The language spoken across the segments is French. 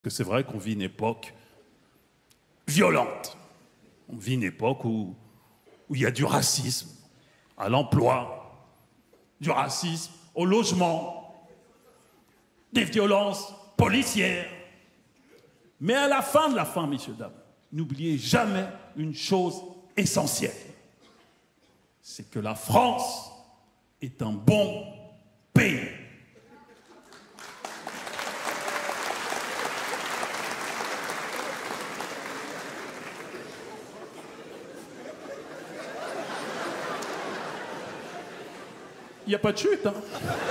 que c'est vrai qu'on vit une époque violente. On vit une époque où il y a du racisme à l'emploi, du racisme au logement, des violences policières. Mais à la fin de la fin, messieurs, dames, n'oubliez jamais une chose essentielle. C'est que la France est un bon pays. Il n'y a pas de chute, hein.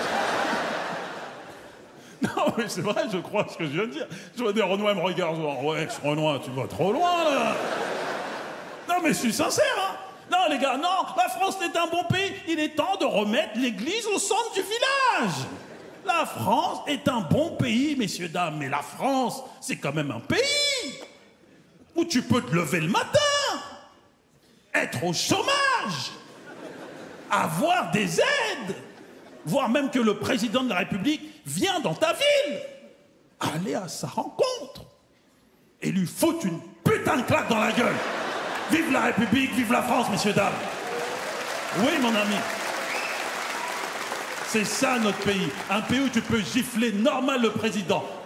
Non, mais c'est vrai, je crois ce que je viens de dire. Je veux dire, Renoir me regarde, genre, ouais, Renoir, tu vas trop loin, là. Non, mais je suis sincère, hein. Non, les gars, non, la France est un bon pays. Il est temps de remettre l'église au centre du village. La France est un bon pays, messieurs, dames, mais la France, c'est quand même un pays où tu peux te lever le matin, être au chômage, avoir des aides, voire même que le président de la République vient dans ta ville, aller à sa rencontre et lui foutre une putain de claque dans la gueule. Vive la République, vive la France, messieurs, dames. Oui, mon ami. C'est ça, notre pays. Un pays où tu peux gifler normal le président,